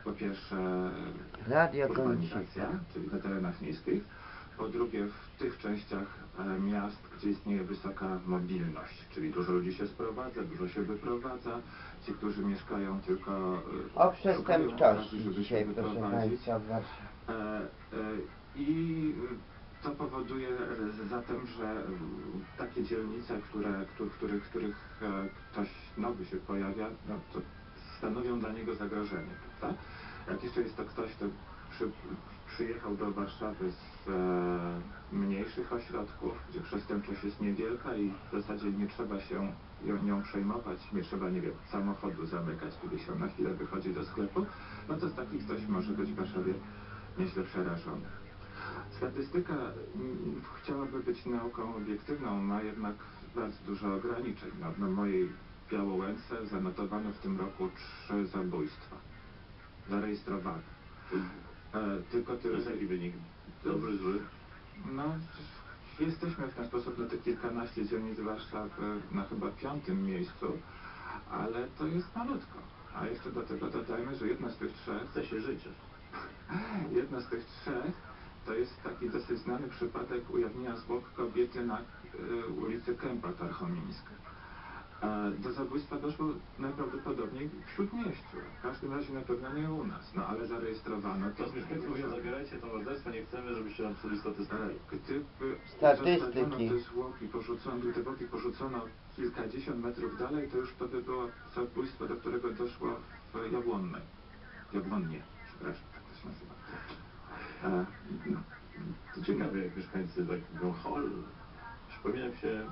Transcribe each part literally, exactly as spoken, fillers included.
po pierwsze urbanizacja, czyli na terenach miejskich, po drugie w tych częściach e, miast, gdzie istnieje wysoka mobilność, czyli dużo ludzi się sprowadza, dużo się wyprowadza, ci, którzy mieszkają tylko e, O przestępczości żeby dzisiaj, się proszę wyprowadzić. Państwa, w Warszawie. E, e, I to powoduje zatem, że takie dzielnice, które, w których, których ktoś nowy się pojawia, no to stanowią dla niego zagrożenie, prawda? Jak jeszcze jest to ktoś, kto przy, przyjechał do Warszawy z e, mniejszych ośrodków, gdzie przestępczość jest niewielka i w zasadzie nie trzeba się ją, nią przejmować, nie trzeba, nie wiem, samochodu zamykać, kiedy się na chwilę wychodzi do sklepu, no to taki ktoś może być w Warszawie nieźle przerażony. Statystyka m, chciałaby być nauką obiektywną, ma jednak bardzo dużo ograniczeń. Na, na mojej Białołęce zanotowano w tym roku trzy zabójstwa. Zarejestrowane. E, tylko tyle. To jest jaki wynik? Dobry, zły? No, jesteśmy w ten sposób na te kilkanaście dzielnic Warszawy na chyba piątym miejscu, ale to jest malutko. A jeszcze do tego dodajmy, że jedna z tych trzech... Chce się żyć. Jedna z tych trzech to jest taki dosyć znany przypadek ujawnienia zwłok kobiety na y, ulicy Kępa Tarchomińska. E, do zabójstwa doszło najprawdopodobniej w Śródmieściu. W każdym razie na pewno nie u nas, no ale zarejestrowano to. To mieszkańcy mówią, zabierajcie to morderstwo, nie chcemy, żebyście nam psuli statystyki. E, gdyby Statystyki. te zwłoki porzucono, gdyby te zwłoki porzucono kilkadziesiąt metrów dalej, to już to by było zabójstwo, do którego doszło w Jabłonnej. Jabłonnie, przepraszam, tak to się nazywa. E, no. To ciekawe, jak mieszkańcy tak mówią, hol. Przypomina mi się, e,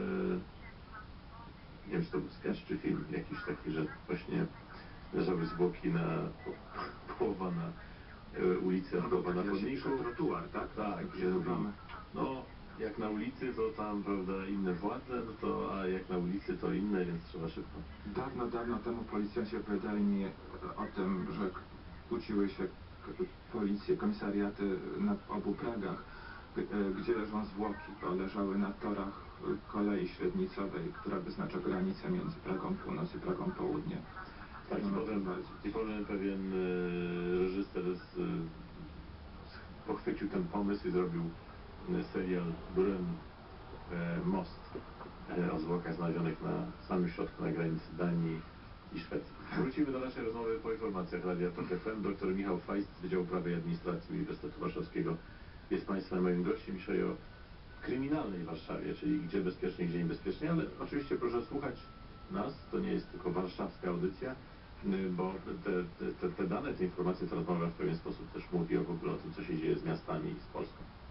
nie wiem, czy to był sketch czy film jakiś taki, że właśnie leżały zwłoki na połowa na e, ulicy, a połowa na chodniku. Trotuar, tak? Tak, gdzie mówi, no jak na ulicy to tam, prawda, inne władze, no to, a jak na ulicy to inne, więc trzeba szybko. Dawno, dawno temu policjanci opowiadali mi o tym, że kłóciły się policje, komisariaty na obu Pragach, gdzie leżą zwłoki, bo leżały na torach kolei średnicowej, która wyznacza granicę między Pragą Północ i Pragą Południe. Tak, i potem, i potem pewien e, reżyser z, z, pochwycił ten pomysł i zrobił e, serial Brünn e, Most e, o zwłokach znalezionych na samym środku, na granicy Danii i Szwecji. Wrócimy do naszej rozmowy po informacjach Radia Tok F M. Doktor Michał Fajst z Wydziału Prawa i Administracji Uniwersytetu Warszawskiego jest Państwa moim gościem. Dzisiaj o kryminalnej Warszawie, czyli gdzie bezpiecznie, gdzie niebezpiecznie, ale oczywiście proszę słuchać nas, to nie jest tylko warszawska audycja, bo te, te, te dane, te informacje, ta rozmowa w pewien sposób też mówi o w ogóle o tym, co się dzieje z miastami i z Polską.